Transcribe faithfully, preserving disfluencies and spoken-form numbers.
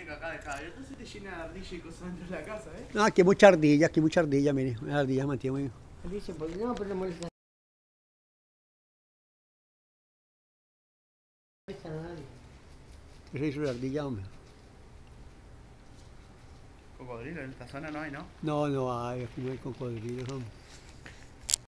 única acá de cada abierto se te llena de ardilla y cosas dentro de la casa, ¿eh? No, aquí hay mucha ardilla, aquí hay mucha ardilla, mire. Las ardillas mantienen muy... Dice, porque no, pero no molesta. No molesta a nadie. ¿Qué se hizo la ardilla, hombre? Cocodrilo en esta zona no hay, ¿no? No, no hay, aquí no hay cocodrilos, hombre.